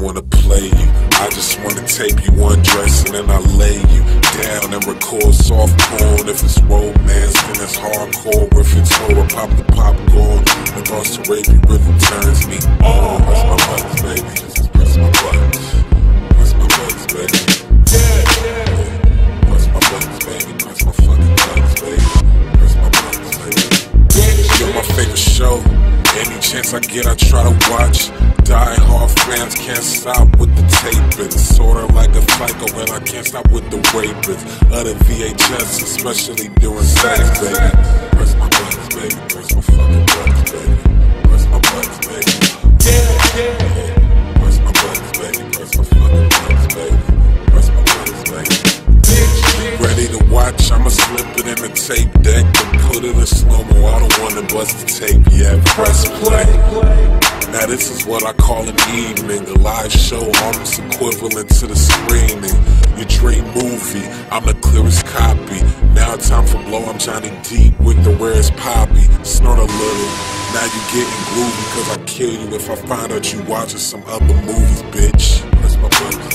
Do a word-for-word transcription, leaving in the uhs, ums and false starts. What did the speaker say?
wanna play you. I just wanna tape you undress and then I lay you down and record soft porn. If it's romance, then it's hardcore. If it's horror, pop the popcorn. In regards to rape, it really turns me on. Press my buttons, baby. Just press my buttons. Press my buttons, baby. Yeah, yeah. Press my buttons, baby. Press my fucking buttons, baby. Press my buttons, baby. You're my favorite show. Any chance I get, I try to watch. Die hard fans can't stop with the taping. Sorta like a psycho, and I can't stop with the raping. Other V H S, especially during sex, baby. Press my buttons, baby. Press my fucking buttons, baby. Press my buttons, baby. Yeah, yeah. Press my buttons, baby. Press my fucking buttons, baby. Press my buttons, baby. Ready to watch? I'ma slip it in the tape deck and put it in slow-mo. I don't wanna bust the tape yet. Press play. Now this is what I call an evening, a live show almost equivalent to the screening. Your dream movie, I'm the clearest copy. Now time for blow, I'm Johnny Deep with the rarest poppy. Snort a little, now you getting groovy, cause I kill you if I find out you watching some other movies, bitch. Press my buttons.